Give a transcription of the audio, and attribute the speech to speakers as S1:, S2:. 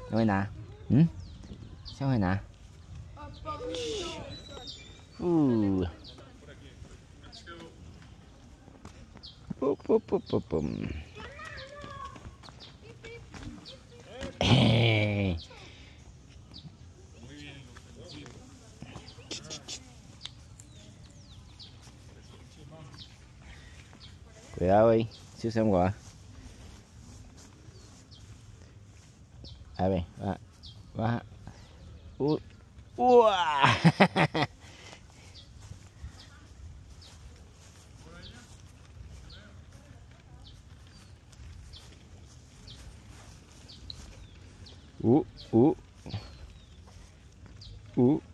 S1: nó vậy nè. Ừ? Sao vậy nè? Pum, pum, pum, pum, pum. Cuidado ahí, si se mueve. A ver, va, va. ¡Uah! Uh, uh, uh.